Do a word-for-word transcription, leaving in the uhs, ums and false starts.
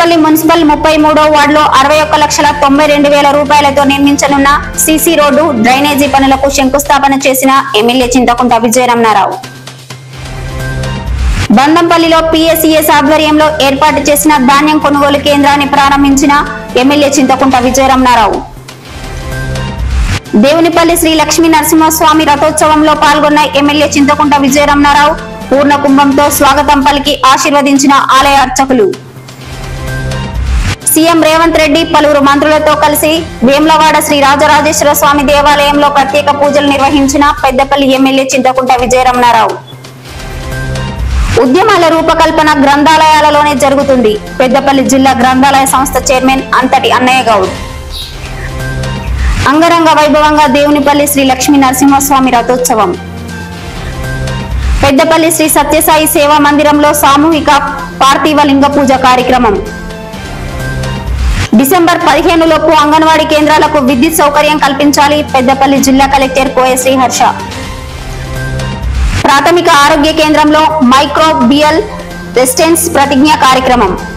Peddapalli municipal ముప్పై మూడో వార్డులో అరవై ఒక్క లక్షల తొంభై రెండు వేల రూపాయలతో నిర్మించనున్న సీసీ రోడ్డు డ్రైనేజీ పనులకు శంకుస్థాపన చేసిన ఎమ్మెల్యే చింతకుంట విజయరమణారావు. బందంపల్లిలో పిఎస్సిఎస్ ఆధ్వర్యంలో ఏర్పాటు చేసిన ధాన్యం కొనుగోలు కేంద్రాన్ని ప్రారంభించిన ఎమ్మెల్యే చింతకుంట విజయరమణారావు. దేవునిపల్లి శ్రీ లక్ష్మీ నరసింహస్వామి రథోత్సవంలో పాల్గొన్న ఎమ్మెల్యే చింతకుంట విజయరమణారావు పూర్ణ కుంభంతో స్వాగతం పలికి ఆశీర్వదించిన ఆలయ అర్చకులు. సీఎం రేవంత్ రెడ్డి పలువురు మంత్రులతో కలిసి వేములవాడ శ్రీ రాజరాజేశ్వర స్వామి దేవాలయంలో ప్రత్యేక పూజలు నిర్వహించిన పెద్దపల్లి ఎమ్మెల్యే చింతకుంట విజయరమణారావు. ఉద్యమాల రూపకల్పన గ్రంథాలయాలలోనే జరుగుతుంది. పెద్దపల్లి జిల్లా గ్రంథాలయ సంస్థ చైర్మన్ అంతటి అన్నయ్య గౌడ్. అంగరంగ వైభవంగా దేవునిపల్లి శ్రీ లక్ష్మీ నరసింహస్వామి రథోత్సవం. పెద్దపల్లి శ్రీ సత్యసాయి సేవా మందిరంలో సామూహిక పార్థివ లింగ పూజ కార్యక్రమం. డిసెంబర్ పదిహేను లోపు అంగన్వాడీ కేంద్రాలకు విద్యుత్ సౌకర్యం కల్పించాలి. పెద్దపల్లి జిల్లా కలెక్టర్ కోయ శ్రీహర్ష. ప్రాథమిక ఆరోగ్య కేంద్రంలో మైక్రోబియల్ రెసిస్టెన్స్ ప్రతిజ్ఞ కార్యక్రమం.